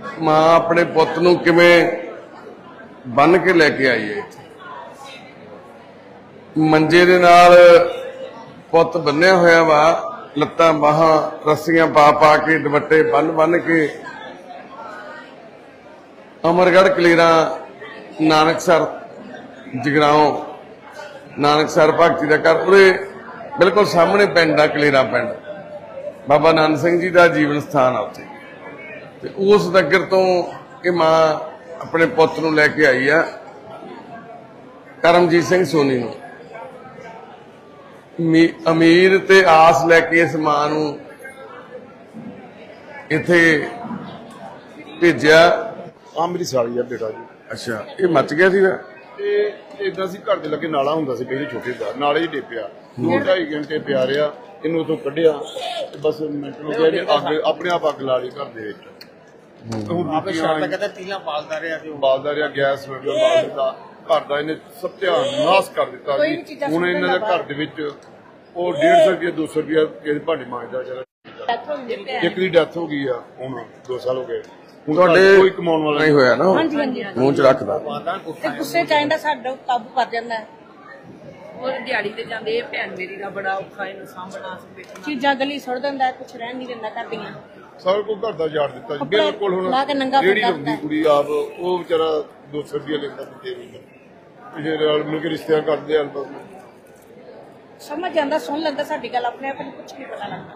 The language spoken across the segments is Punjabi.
मां अपने पुत नूं किवें बन के लैके आई है। मंजे दे नाल पुत बन्निया होया वा, लत्तां बाहां रस्सियां पा पा के दुपट्टे बन बन के अमरगढ़ कलेरा नानकसर जगराओं नानकसर भगती का घर उरे बिल्कुल सामने पिंड आ कलेरा पिंड, बाबा नानक सिंह जी का जीवन स्थान आ उत्थे। ते उस नगर तो ये मां अपने पुत नूं लैके आई आ करमजीत सिंह सोनी नूं। अमीर ते आस लैके इस मां नूं इत्थे भेजिया। आ मेरी साली है बेटा जी। अच्छा, ये मच गया सीगा? इदा सी घर दे लगे नाला हुंदा सी पहले छोटे दा, नाले ही डिप्पिया 2-2.5 घंटे पिया रहा, इनू उतों कढ़िया बस मिनट में गया अग अपने आप अग ला ली घर दे विच। बालदा रहा गैस सिलेंडर बाल दिता, घर का इन्हें सत्यानाश कर दिता जी। हुण इन्हां दे घर दे विच ਉਹ 150 ਰੁਪਏ 200 ਰੁਪਏ ਕਿਸੇ ਭਾਂਡੇ ਮਾਂਜਦਾ ਵਿਚਾਰਾ, ਇੱਕ ਦੀ ਡੈਥ ਹੋ ਗਈ ਆ ਹੁਣ 2 ਸਾਲ ਹੋ ਗਏ। ਤੁਹਾਡੇ ਕੋਈ ਕਮਾਉਣ ਵਾਲਾ ਨਹੀਂ ਹੋਇਆ ਨਾ? ਹਾਂਜੀ ਹਾਂਜੀ ਮੂੰਹ ਚ ਰੱਖਦਾ ਤੇ ਗੁੱਸੇ ਚ ਆਂਦਾ ਸਾਡਾ ਕਾਬੂ ਕਰ ਜਾਂਦਾ ਹੈ। ਉਹ ਦਿਹਾੜੀ ਤੇ ਜਾਂਦੇ, ਇਹ ਭੈਣ ਮੇਰੀ ਦਾ ਬੜਾ ਔਖਾ ਇਹਨੂੰ ਸਾਂਭਣਾ ਵੇਖਣਾ, ਚੀਜ਼ਾਂ ਗਲੀ ਸੁੱਟ ਦਿੰਦਾ, ਕੁਛ ਰਹਿਣ ਨਹੀਂ ਦਿੰਦਾ ਕਰਦੀਆਂ। ਸਾਰਾ ਕੁਝ ਘਰ ਦਾ ਜਾੜ ਦਿੱਤਾ ਜੀ ਬਿਲਕੁਲ। ਹੁਣ ਜਿਹੜੀ ਹੁੰਦੀ ਕੁੜੀ ਆਪ ਉਹ ਵਿਚਾਰਾ 200 ਰੁਪਏ ਲੈਂਦਾ ਤੇ ਦੇ ਦਿੰਦਾ, ਫਿਰ ਨਾਲ ਮਿਲ ਕੇ ਰਿਸ਼ਤਿਆਂ ਕਰਦੇ ਆ। समझ जाता, सुन लेंदा साडी गल, अपने आप कुछ नहीं पता लगता।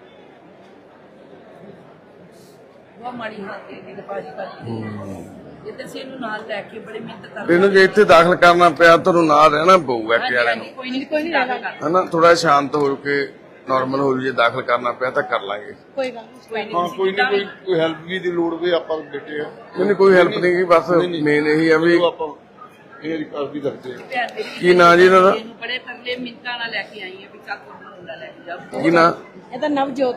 बहुत माड़ी हालत है मेरे पाजी का। इधर से इन्हू नाल लेके बड़ी मेहनत कर ਇਹਨੂੰ ਜੇ ਇੱਥੇ ਦਾਖਲ ਕਰਨਾ ਪਿਆ ਤੁਹਾਨੂੰ ਨਾਲ ਰਹਿਣਾ ਪਊਗਾ ਇੱਕ ਯਾਰ ਨੂੰ, कोई नहीं रहना ਹਨਾ? ਥੋੜਾ ਸ਼ਾਂਤ ਹੋ ਕੇ ਨਾਰਮਲ ਹੋ ਜੇ ਦਾਖਲ ਕਰਨਾ ਪਿਆ ਤਾਂ ਕਰ ਲਾਂਗੇ। कोई गल नहीं, ਹਾਂ ਕੋਈ ਨਹੀਂ, ਕੋਈ ਹੈਲਪ ਵੀ ਦੀ ਲੋੜ ਹੋਵੇ ਆਪਾਂ ਬੈਠੇ ਆ। ਨਹੀਂ ਕੋਈ ਹੈਲਪ ਨਹੀਂ ਕੀ, ਬਸ ਮੇਨ ਇਹੀ ਆ ਵੀ ਆਪਾਂ ਇਹ ਰਿਕਾਰਡ ਵੀ ਕਰਦੇ ਆ। ਕੀ ਨਾਂ ਜੀ ਇਹਨਾਂ ਦਾ? ਇਹਨੂੰ ਬੜੇ ਤਰਲੇ ਮਿੰਟਾਂ ਨਾਲ ਲੈ ਕੇ ਆਈ ਆ ਵੀ ਚੱਲ ਤੁਹਾਡਾ ਮੁੰਡਾ ਲੈ ਕੇ ਜਾਓ। ਕੀ ਨਾਂ? ਇਹਦਾ ਨਵਜੋਤ।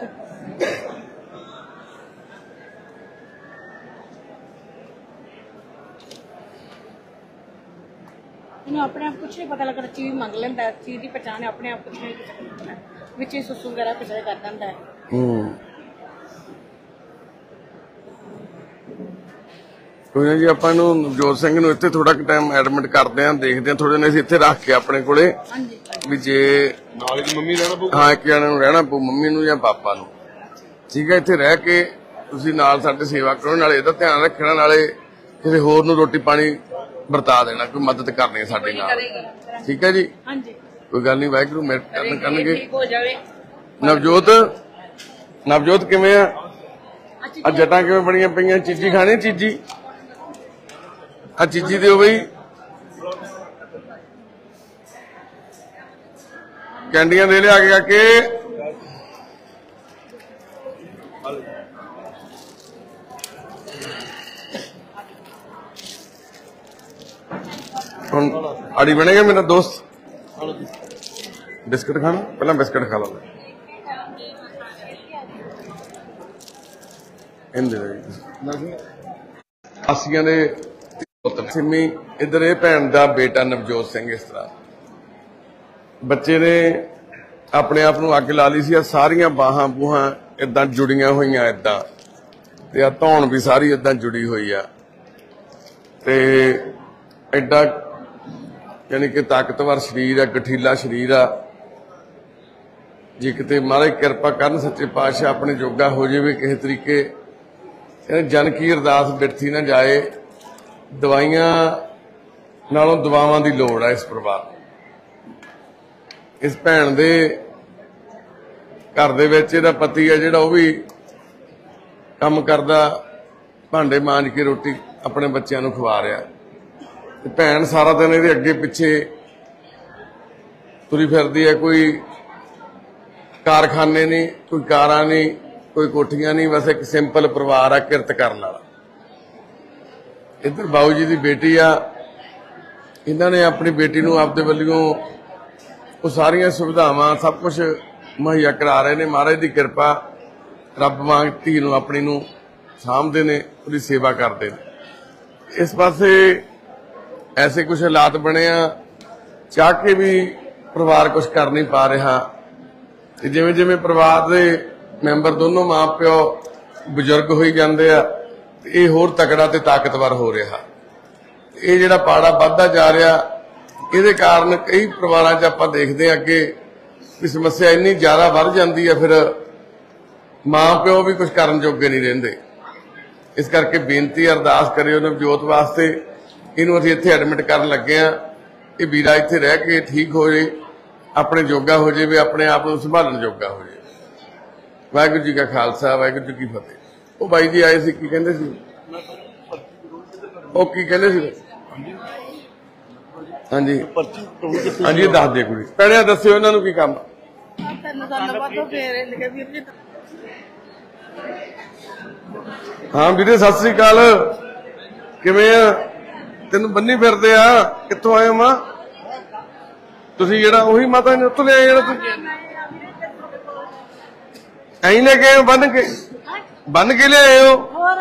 ਇਹਨੂੰ ਆਪਣੇ ਆਪ ਕੁਛ ਨਹੀਂ ਪਤਾ ਲੱਗਦਾ, ਚੀਜ਼ ਮੰਗ ਲੈਂਦਾ, ਚੀਜ਼ ਦੀ ਪਛਾਣ ਹੈ, ਆਪਣੇ ਆਪ ਕੁਛ ਨਹੀਂ ਪਤਾ ਵਿੱਚ ਹੀ ਸੁਸੂ ਵਗੈਰਾ ਕੁਛ ਕਰ ਦਿੰਦਾ ਹੈ। ਕੋਈ ਨਾ ਜੀ, ਆਪਾਂ ਇਹਨੂੰ ਨਵਜੋਤ ਸਿੰਘ ਨੂੰ ਇੱਥੇ ਥੋੜਾ ਟਾਈਮ ਐਡਮਿਟ ਕਰਦੇ ਆਂ, ਦੇਖਦੇ ਆਂ ਥੋੜੇ ਦਿਨ ਅਸੀਂ ਇੱਥੇ ਰੱਖ ਕੇ ਆਪਣੇ ਕੋਲੇ ਹਾਂਜੀ ਵੀ ਜੇ ਨਾਲ ਦੀ ਮੰਮੀ ਰਹਿਣਾ ਪਊ। ਹਾਂ, ਇੱਕ ਜਣੇ ਨੂੰ ਰਹਿਣਾ ਪਊ, ਮੰਮੀ ਨੂੰ ਜਾਂ ਪਾਪਾ ਨੂੰ। ਠੀਕ ਹੈ, ਇੱਥੇ ਰਹਿ ਕੇ ਤੁਸੀਂ ਨਾਲ ਸਾਡੇ ਸੇਵਾ ਕਰੋ, ਨਾਲੇ ਇਹਦਾ ਧਿਆਨ ਰੱਖਣਾ, ਨਾਲੇ ਕਿਸੇ ਹੋਰ ਨੂੰ ਰੋਟੀ ਪਾਣੀ ਵਰਤਾ ਦੇਣਾ, ਕੋਈ ਮਦਦ ਕਰਨੀ ਸਾਡੇ ਨਾਲ। ਠੀਕ ਹੈ ਜੀ, ਹਾਂਜੀ ਕੋਈ ਗੱਲ ਨਹੀਂ, ਵਾਹਿਗੁਰੂ ਮਿਹਰ ਕਰਨਗੇ। ਠੀਕ ਹੋ ਜਾਵੇ। ਨਵਜੋਤ ਕਿਵੇਂ ਆ? ਆ ਜੱਟਾਂ ਕਿਵੇਂ ਬਣੀਆਂ ਪਈਆਂ? ਚੀਜੀ ਖਾਣੀ? ਚੀਜੀ ਆ ਚੀਜੀ ਦਿਓ ਬਈ, ਕੈਂਡੀਆਂ ਦੇ ਲਿਆ ਕੇ ਆ ਕੇ। ਹੁਣ ਆੜੀ ਬਣੇਗਾ ਮੇਰਾ ਦੋਸਤ। ਬਿਸਕਟ ਖਾਣਾ? ਪਹਿਲਾਂ ਬਿਸਕਟ ਖਾ ਲਓ। ਆਸੀਆਂ ਦੇ ਸਿੰਮੀ ਇਧਰ, ਇਹ ਭੈਣ ਦਾ ਬੇਟਾ ਨਵਜੋਤ ਸਿੰਘ। ਇਸ ਤਰ੍ਹਾਂ ਬੱਚੇ ਨੇ ਆਪਣੇ ਆਪ ਨੂੰ ਅੱਗ ਲਾ ਲਈ ਸੀ। ਸਾਰੀਆਂ ਬਾਹਾਂ ਬੂਹਾਂ ਏਦਾਂ ਜੁੜੀਆਂ ਹੋਈਆਂ ਏਦਾਂ, ਤੇ ਆ ਧੌਣ ਵੀ ਸਾਰੀ ਏਦਾਂ ਜੁੜੀ ਹੋਈ ਆ, ਤੇ ਐਡਾ ਯਾਨੀ ਕਿ ਤਾਕਤਵਰ ਸਰੀਰ ਆ, ਗਠੀਲਾ ਸਰੀਰ ਆ। ਜੇ ਕਿਤੇ ਮਹਾਰਾਜ ਕਿਰਪਾ ਕਰਨ, ਸੱਚੇ ਪਾਤਸ਼ਾਹ ਆਪਣੇ ਜੋਗਾ ਹੋ ਜਾਵੇ ਕਿਸੇ ਤਰੀਕੇ, ਜਨ ਕੀ ਅਰਦਾਸ ਬਿਰਥੀ ਨਾ ਜਾਏ। ਦਵਾਈਆਂ ਨਾਲੋਂ ਦਵਾਵਾਂ ਦੀ ਲੋੜ ਆ ਇਸ ਪਰਿਵਾਰ ਨੂੰ। ਇਸ ਭੈਣ ਦੇ ਘਰ ਦੇ ਵਿੱਚ ਇਹਦਾ ਪਤੀ ਆ ਜਿਹੜਾ, ਉਹ ਵੀ ਕੰਮ ਕਰਦਾ, ਭਾਂਡੇ ਮਾਂਜ ਕੇ ਰੋਟੀ ਆਪਣੇ ਬੱਚਿਆਂ ਨੂੰ ਖਵਾ ਰਿਹਾ, ਤੇ ਭੈਣ ਸਾਰਾ ਦਿਨ ਇਹਦੇ ਅੱਗੇ ਪਿੱਛੇ ਤੁਰੀ ਫਿਰਦੀ ਹੈ। ਕੋਈ ਕਾਰਖਾਨੇ ਨਹੀਂ, ਕੋਈ ਕਾਰਾਂ ਨਹੀਂ, ਕੋਈ ਕੋਠੀਆਂ ਨਹੀਂ, ਬਸ ਇੱਕ ਸਿੰਪਲ ਪਰਿਵਾਰ ਆ ਕਿਰਤ ਕਰਨ ਵਾਲਾ। ਇੱਧਰ ਬਾਊ ਜੀ ਦੀ ਬੇਟੀ ਆ, ਇਹਨਾਂ ਨੇ ਆਪਣੀ ਬੇਟੀ ਨੂੰ ਆਪਦੇ ਵੱਲੋਂ ਉਹ ਸਾਰੀਆਂ ਸੁਵਿਧਾਵਾਂ ਸਭ ਕੁਝ ਮੁਹੱਈਆ ਕਰਾ ਰਹੇ ਨੇ। ਮਹਾਰਾਜ ਦੀ ਕਿਰਪਾ, ਰੱਬ ਵਾਂਗ ਧੀ ਨੂੰ ਆਪਣੀ ਨੂੰ ਸਾਂਭਦੇ ਨੇ, ਉਹਦੀ ਸੇਵਾ ਕਰਦੇ ਨੇ। ਇਸ ਪਾਸੇ ਐਸੇ ਕੁਝ ਹਾਲਾਤ ਬਣੇ ਆ, ਚਾਹ ਕੇ ਵੀ ਪਰਿਵਾਰ ਕੁਝ ਕਰ ਨਹੀਂ ਪਾ ਰਿਹਾ। ਤੇ ਜਿਵੇਂ ਜਿਵੇਂ ਪਰਿਵਾਰ ਦੇ ਮੈਂਬਰ ਦੋਨੋਂ ਮਾਂ ਪਿਓ ਬਜ਼ੁਰਗ ਹੋਈ ਜਾਂਦੇ ਆ, ਇਹ ਹੋਰ ਤਕੜਾ ਤੇ ਤਾਕਤਵਰ ਹੋ ਰਿਹਾ। ਇਹ ਜਿਹੜਾ ਪਾੜਾ ਵੱਧਦਾ ਜਾ ਰਿਹਾ, ਇਹਦੇ ਕਾਰਨ ਕਈ ਪਰਿਵਾਰਾਂ 'ਚ ਆਪਾਂ ਦੇਖਦੇ ਹਾਂ ਅੱਗੇ ਵੀ ਸਮੱਸਿਆ ਇੰਨੀ ਜ਼ਿਆਦਾ ਵੱਧ ਜਾਂਦੀ ਹੈ, ਫਿਰ ਮਾਂ ਪਿਓ ਵੀ ਕੁਝ ਕਰਨ ਜੋਗੇ ਨਹੀਂ ਰਹਿੰਦੇ। ਇਸ ਕਰਕੇ ਬੇਨਤੀ ਅਰਦਾਸ ਕਰਿਓ ਨਵਜੋਤ ਵਾਸਤੇ। ਇਹਨੂੰ ਅਸੀਂ ਇੱਥੇ ਐਡਮਿਟ ਕਰਨ ਲੱਗੇ ਆ। ਇਹ ਵੀਰਾ ਇੱਥੇ ਰਹਿ ਕੇ ਠੀਕ ਹੋ ਜੇ, ਆਪਣੇ ਜੋਗਾ ਹੋ ਜਾਵੇ, ਆਪਣੇ ਆਪ ਨੂੰ ਸੰਭਾਲਣ ਜੋਗਾ ਹੋ ਜਾਵੇ। ਵਾਹਿਗੁਰੂ ਜੀ ਕਾ ਖਾਲਸਾ, ਵਾਹਿਗੁਰੂ ਜੀ ਕੀ ਫਤਿਹ। ਉਹ ਬਾਈ ਜੀ ਆਏ ਸੀ, ਕੀ ਕਹਿੰਦੇ ਸੀ? ਉਹ ਕੀ ਕਹਿੰਦੇ ਸੀ? ਹਾਂਜੀ ਹਾਂਜੀ, ਦੱਸ ਦੇ ਕੁੜੀ ਪਹਿਲਾਂ ਦੱਸਿਓ ਇਹਨਾਂ ਨੂੰ ਕੀ ਕੰਮ। ਹਾਂ ਵੀਰੇ ਸਤਿ ਸ੍ਰੀ ਅਕਾਲ, ਕਿਵੇਂ ਆ? ਤੈਨੂੰ ਬੰਨੀ ਫਿਰਦੇ ਆ, ਕਿੱਥੋਂ ਆਏ ਹੋ ਮਾਂ? ਤੁਸੀਂ ਜਿਹੜਾ ਉਹੀ ਮਾਤਾ ਨੇ ਉੱਥੋਂ ਲਿਆ ਜਿਹੜਾ ਤੂੰ ਐਂ ਲੈ ਕੇ ਆਏ ਹੋ? ਬੰਨ ਕੇ ਲਿਆਏ ਹੋ?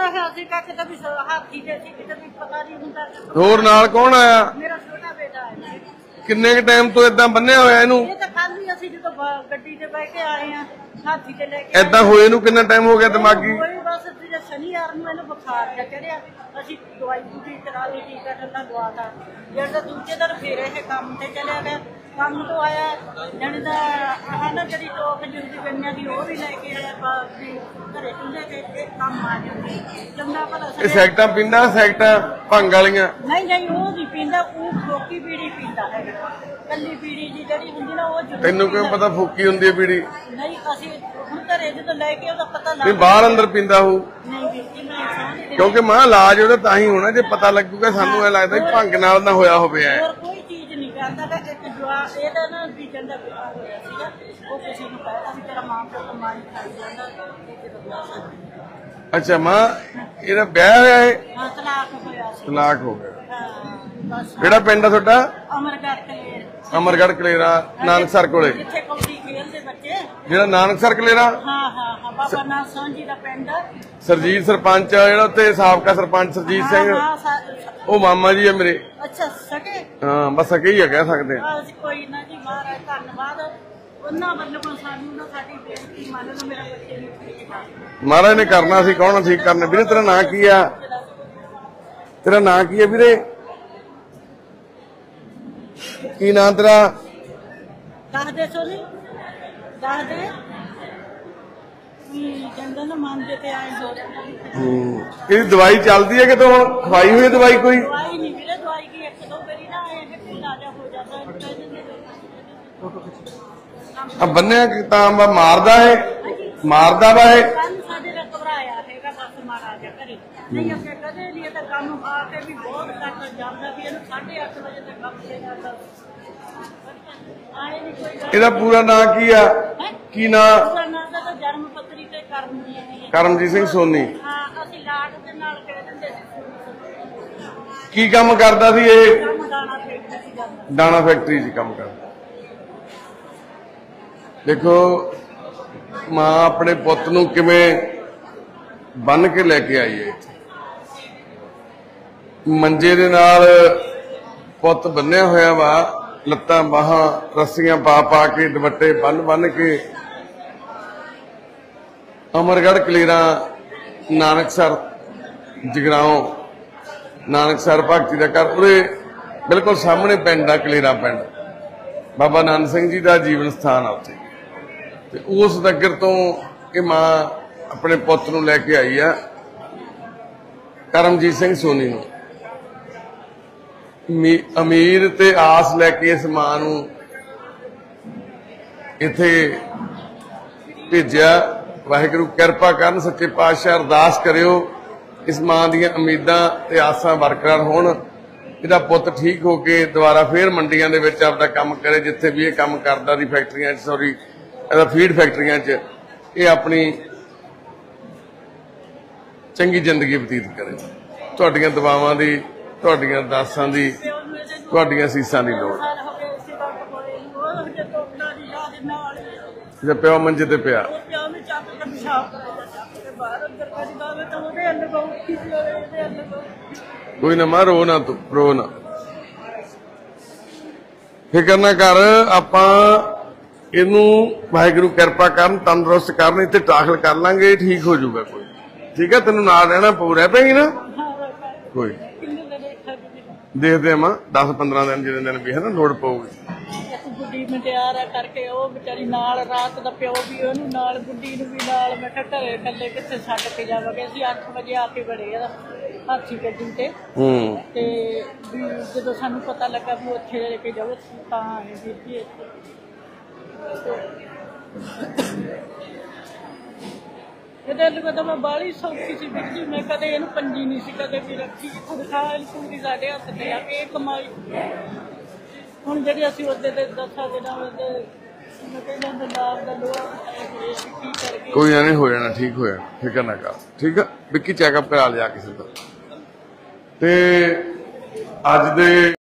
ਹੋਰ ਨਾਲ ਕੌਣ ਆਇਆ? ਮੇਰਾ ਛੋਟਾ ਬੇਟਾ ਹੈ। ਕਿੰਨੇ ਕ ਟਾਈਮ ਤੋਂ ਏਦਾਂ ਬੰਨਿਆ ਹੋਇਆ ਇਹਨੂੰ? ਇਹ ਤਾਂ ਕੱਲ ਹੀ ਅਸੀਂ ਜਦੋਂ ਗੱਡੀ ਤੇ ਬਹਿ ਕੇ ਆਏ ਆ, ਹਾਥੀ ਤੇ ਲੈ ਕੇ ਏਦਾਂ ਹੋਏ ਨੂੰ ਕਿੰਨਾ ਟਾਈਮ ਹੋ ਗਿਆ? ਦਿਮਾਗੀ ਕੋਈ ਬਸ ਸ਼ਨੀਵਾਰ ਨੂੰ ਇਹਨੂੰ ਬੁਖਾਰ ਜਿਹਾ ਚੜਿਆ, ਅਸੀਂ ਦਵਾਈ ਬੂਟੀ ਕਰਾ ਲਈ, ਟੀਕਾ ਠੰਡਾ ਦਵਾਤਾ। ਜਿਹੜਾ ਦੂਜੇ ਦਿਨ ਫੇਰ ਇਹ ਕੰਮ ਤੇ ਚਲਿਆ ਗਿਆ। ਕੰਮ ਤੋਂ ਆਇਆ ਜਾਣੀ ਦਾ ਆਹ ਨਾ ਜਿਹੜੀ ਟੋਕ ਜਿੰਦੀ ਗੰਨਿਆਂ ਦੀ ਉਹ ਵੀ ਲੈ ਕੇ ਆਇਆ, ਘਰੇ ਚੁੱਲ੍ਹੇ ਤੇ ਇਹ ਕੰਮ ਆ ਜਾਂਦੀ ਜੰਮਣਾ ਭਲਾ। ਇਹ ਸੈਕਟਾਂ ਪੀਂਦਾ? ਸੈਕਟਾਂ ਭੰਗ ਵਾਲੀਆਂ? ਨਹੀਂ ਨਹੀਂ, ਉਹ ਨਹੀਂ ਪੀਂਦਾ, ਉਹ ਫੋਕੀ ਬੀੜੀ ਪੀਂਦਾ ਹੈਗਾ। ਕੱਲੀ ਬੀੜੀ ਦੀ ਜਿਹੜੀ ਹੁੰਦੀ ਨਾ ਉਹ ਜ਼ਰੂਰ। ਤੈਨੂੰ ਕਿਉਂ ਪਤਾ ਫੋਕੀ ਹੁੰਦੀ ਹੈ ਬੀੜੀ? ਨਹੀਂ, ਅਸੀਂ ਹੁਣ ਘਰੇ ਜਦੋਂ ਲੈ ਕੇ ਉਹਦਾ ਪਤਾ ਨਹੀਂ ਬਾਹਰ ਅੰਦਰ ਪੀਂਦਾ ਹੋਊ? ਨਹੀਂ ਵੀਰ ਜੀ, ਮੈਂ ਇਨਸਾਨ ਹੀ ਕਿਉਂਕਿ ਮਾਂ ਇਲਾਜ ਉਹਦਾ ਤਾਂ ਹੀ ਹੋਣਾ ਜੇ ਪਤਾ ਲੱਗੂਗਾ। ਸਾਨੂੰ ਇਹ ਲੱਗਦਾ ਵੀ ਭੰਗ ਨਾਲ ਨਾ ਹੋਇਆ ਹੋਵੇ। ਹੋਰ ਕੋਈ ਚੀਜ਼ ਨਹੀਂ ਕਰਦਾ ਕਿ ਇੱਕ ਜਵਾਬ ਇਹਦਾ ਨਾ ਬੀਜਣ ਦਾ ਵਿਆਹ ਹੋਇਆ ਸੀਗਾ, ਉਹ ਕਿਸੇ ਨੂੰ ਕਹਿੰਦਾ ਵੀ ਤੇਰਾ ਮਾਂ ਪਿਓ ਕਮਾਈ ਕਰ ਜਾਂਦਾ ਇਹ ਜਦੋਂ ਵਿਆਹ। ਅੱਛਾ ਮਾਂ, ਇਹਦਾ ਵਿਆਹ ਹੋਇਆ ਹੈ? ਹਾਂ, ਤਲਾਕ ਹੋਇਆ ਸੀ। ਤਲਾਕ ਹੋ ਗਿਆ। ਹਾਂ ਬਸ। ਕਿਹੜਾ ਪਿੰਡ ਆ ਤੁਹਾਡਾ? ਅਮਰਗੜ੍ਹ ਕਲੇਰ। ਅਮਰਗੜ੍ਹ ਕਲੇਰਾ, ਨਾਨਕਸਰ ਕੋਲੇ? ਜਿੱਥੇ ਕੌਡੀ ਖੇਲਦੇ ਬੱਚੇ। ਜਿਹੜਾ ਨਾਨਕਸਰ ਕਲੇਰਾ? ਹਾਂ ਹਾਂ ਹਾਂ, ਬਾਬਾ ਨਾਥ ਸਿੰਘ ਜੀ ਦਾ ਪਿੰਡ। ਸਰਜੀਤ ਸਰਪੰਚ ਆ ਜਿਹੜਾ ਉੱਥੇ, ਸਾਬਕਾ ਸਰਪੰਚ ਸਰਜੀਤ ਸਿੰਘ, ਉਹ ਮਾਮਾ ਜੀ ਆ ਮੇਰੇ। ਅੱਛਾ ਸਕੇ? ਹਾਂ ਬਸ ਸਕੇ ਹੀ ਆ, ਕਹਿ ਸਕਦੇ ਆ। ਕੋਈ ਨਾ ਜੀ, ਮਹਾਰਾਜ ਧੰਨਵਾਦ ਉਹਨਾਂ ਵੱਲੋਂ ਸਾਨੂੰ ਨਾ ਸਾਡੀ ਬੇਨਤੀ ਮੰਨ ਲਓ, ਮੇਰਾ ਬੱਚੇ ਨੂੰ ਠੀਕ ਕਰ। ਮਹਾਰਾਜ ਨੇ ਕਰਨਾ, ਸੀ ਕੌਣ ਠੀਕ ਕਰਨਾ। ਵੀਰੇ ਤੇਰਾ ਨਾਂ ਕੀ ਆ? ਤੇਰਾ ਨਾਂ ਕੀ ਆ ਵੀਰੇ? ਕੀ ਨਾਂ ਤੇਰਾ? ਦੱਸ ਦੇ ਸੋਨੀ, ਦੱਸ ਦੇ। ਜੰਗਲ ਨਾ ਮੰਨਦੇ ਤੇ ਆਏ ਹੋ। ਇਹਦੀ ਦਵਾਈ ਚੱਲਦੀ ਹੈ ਕਿ ਤੂੰ ਹੁਣ ਖਵਾਈ ਹੋਈ ਦਵਾਈ ਕੋਈ? ਦਵਾਈ ਨਹੀਂ ਵੀਰੇ, ਦਵਾਈ ਕੀ ਇੱਕ ਦੋ ਵਾਰੀ ਨਾ ਇਹ ਇਲਾਜ ਹੋ ਜਾਂਦਾ। ਆ ਬੰਨਿਆ ਤਾਂ ਮਾਰਦਾ ਹੈ, ਮਾਰਦਾ ਵਾ ਇਹ। ਕੱਲ ਸਾਡੇ ਨਾਲ ਘਬਰਾਇਆ ਹੈਗਾ, ਬਸ ਮਾਰਾ ਜਾ ਘਰੇ। ਨਹੀਂ ਅੱਗੇ ਕਦੇ ਨਹੀਂ, ਇਹ ਤਾਂ ਕੰਮ ਆ ਕੇ ਵੀ ਬਹੁਤ ਘੱਟ ਜਾਂਦਾ ਵੀ ਇਹਨੂੰ 8:30 ਵਜੇ ਤੱਕ ਕੰਮ ਤੇ ਜਾਂਦਾ। ਆਏ ਨਹੀਂ ਕੋਈ ਗੱਲ। ਇਹਦਾ ਪੂਰਾ ਨਾਂ ਕੀ ਆ? ਕੀ ਨਾਂ? ਪੂਰਾ ਨਾਂ ਦਾ ਤਾਂ ਜਨਮ ਪੱਤਰੀ ਤੇ ਕਰਮਜੀਤ ਹੈ। ਕਰਮਜੀਤ ਸਿੰਘ ਸੋਨੀ। ਹਾਂ, ਅਸੀਂ ਲਾਡ ਦੇ ਨਾਲ ਕਹਿ ਦਿੰਦੇ ਸੀ। ਕੀ ਕੰਮ ਕਰਦਾ ਸੀ ਇਹ? ਕੰਮ ਦਾਣਾ ਫੈਕਟਰੀ ਸੀ ਜਾਂਦਾ। ਦਾਣਾ ਫੈਕਟਰੀ 'ਚ ਕੰਮ ਕਰਦਾ। ਦੇਖੋ ਮਾਂ ਆਪਣੇ ਪੁੱਤ ਨੂੰ ਕਿਵੇਂ ਬੰਨ ਕੇ ਲੈ ਕੇ ਆਈ ਹੈ। ਮੰਜੇ ਦੇ ਨਾਲ ਪੁੱਤ ਬੰਨਿਆ ਹੋਇਆ ਵਾ, ਲੱਤਾਂ ਬਾਹਾਂ ਰੱਸੀਆਂ ਪਾ ਪਾ ਕੇ, ਦੁਪੱਟੇ ਬੰਨ ਕੇ। ਅਮਰਗੜ੍ਹ ਕਲੇਰਾ, ਨਾਨਕਸਰ ਜਗਰਾਉਂ, ਨਾਨਕਸਰ ਭਗਤੀ ਦਾ ਘਰ, ਉਹਦੇ ਬਿਲਕੁਲ ਸਾਹਮਣੇ ਪਿੰਡ ਆ ਕਲੇਰਾ ਪਿੰਡ। ਬਾਬਾ ਨਾਨਕ ਸਿੰਘ ਜੀ ਦਾ ਜੀਵਨ ਸਥਾਨ ਆ ਉੱਥੇ। ਤੇ ਉਸ ਨਗਰ ਤੋਂ ਇਹ ਮਾਂ ਆਪਣੇ ਪੁੱਤ ਨੂੰ ਲੈ ਕੇ ਆਈ ਆ, ਕਰਮਜੀਤ ਸਿੰਘ ਸੋਨੀ ਨੂੰ। ਅਮੀਰ ਤੇ ਆਸ ਲੈ ਕੇ ਇਸ ਮਾਂ ਨੂੰ ਇੱਥੇ ਭੇਜਿਆ। ਵਾਹਿਗੁਰੂ ਕਿਰਪਾ ਕਰਨ, ਸੱਚੇ ਪਾਤਸ਼ਾਹ ਅਰਦਾਸ ਕਰਿਓ ਇਸ ਮਾਂ ਦੀਆਂ ਉਮੀਦਾਂ ਤੇ ਆਸਾਂ ਬਰਕਰਾਰ ਹੋਣ। ਇਹਦਾ ਪੁੱਤ ਠੀਕ ਹੋ ਕੇ ਦੁਬਾਰਾ ਫੇਰ ਮੰਡੀਆਂ ਦੇ ਵਿੱਚ ਆਪਦਾ ਕੰਮ ਕਰੇ, ਜਿੱਥੇ ਵੀ ਇਹ ਕੰਮ ਕਰਦਾ ਦੀ ਫੈਕਟਰੀਆਂ 'ਚ, ਸੌਰੀ ਇਹਦਾ ਫੀਡ ਫੈਕਟਰੀਆਂ 'ਚ ਇਹ ਆਪਣੀ ਚੰਗੀ ਜ਼ਿੰਦਗੀ ਬਤੀਤ ਕਰੇ। ਤੁਹਾਡੀਆਂ ਦੁਆਵਾਂ ਦੀ, ਤੁਹਾਡੀਆਂ ਅਰਦਾਸਾਂ ਦੀ, ਤੁਹਾਡੀਆਂ ਅਸੀਸਾਂ ਦੀ ਲੋੜ। ਜੇ ਪਿਓ ਮੰਜੇ ਤੇ ਪਿਆ, ਕੋਈ ਨਾ ਮਾਂ, ਰੋ ਨਾ ਤੂੰ, ਰੋ ਨਾ, ਫਿਕਰ ਨਾ ਕਰ। ਆਪਾਂ ਇਹਨੂੰ ਵਾਹਿਗੁਰੂ ਕਿਰਪਾ ਕਰਨ, ਤੰਦਰੁਸਤ ਕਰਨ, ਇੱਥੇ ਦਾਖਲ ਕਰ ਲਾਂਗੇ, ਠੀਕ ਹੋ ਜਾਊਗਾ। ਕੋਈ ਠੀਕ ਹੈ, ਤੈਨੂੰ ਨਾਲ ਰਹਿਣਾ ਪਊ, ਰਹਿ ਪੈਗੀ ਨਾ ਕੋਈ ਕਿੰਨੇ ਦਿਨ ਇੱਥੇ ਵੀ ਦੇਖਦੇ ਆ ਮਾਂ 10-15 ਦਿਨ ਜਿਹਦੇ ਦਿਨ ਵੀ ਹੈ ਨਾ ਲੋੜ ਪਊਗੀ। ਇੱਕ ਗੁੱਡੀ ਮਟਿਆਰ ਆ ਕਰਕੇ ਉਹ ਵਿਚਾਰੀ ਨਾਲ, ਰਾਤ ਦਾ ਪਿਓ ਵੀ ਉਹਨੂੰ ਨਾਲ, ਗੁੱਡੀ ਨੂੰ ਵੀ ਨਾਲ। ਮੈਂ ਕਿਹਾ ਘਰੇ ਇਕੱਲੇ ਕਿੱਥੇ ਛੱਡ ਕੇ ਜਾਵਾਂਗੇ, ਅਸੀਂ 8 ਵਜੇ ਆ ਕੇ ਬੜੇ ਆ ਹਾਥੀ ਗੱਡੀ ਤੇ। ਤੇ ਵੀ ਜਦੋਂ ਸਾਨੂੰ ਪਤਾ ਲੱਗਾ ਵੀ ਉੱਥੇ ਲੈ ਕੇ ਜਾਓ ਤਾਂ ਆਏ ਵੀਰ ਜੀ ਇੱਥੇ। ਇਹਦੇ ਲਈ ਤਾਂ ਮੈਂ ਬਾਹਲੀ ਸੌਖੀ ਸੀ ਵੀਰ ਜੀ, ਮੈਂ ਕਦੇ ਇਹਨੂੰ ਪੰਜੀ ਨਹੀਂ ਸੀ ਕਦੇ ਵੀ ਰੱਖੀ। ਤਨਖਾਹ ਪੂਰੀ ਸਾਡੇ ਹੱਥ ਤੇ ਆ, ਇਹ ਕਮਾਈ। ਹੁਣ ਜਿਹੜੀ ਅਸੀਂ ਉਹਦੇ ਤੇ 10 ਦਿਨਾਂ ਵਿੱਚ ਮੈਂ ਕਹਿੰਦਾ ਨਾਮ ਦਾ ਲੋਹਾ ਕੀ ਕਰਕੇ ਕੋਈ ਨਾ, ਨਹੀਂ ਹੋ ਜਾਣਾ, ਠੀਕ ਹੋ ਜਾਣਾ, ਫਿਕਰ ਨਾ ਕਰ। ਠੀਕ ਆ ਵਿੱਕੀ, ਚੈੱਕਅਪ ਕਰਾ ਲਿਆ ਕਿਸੇ ਦਾ। ਤੇ ਅੱਜ ਦੇ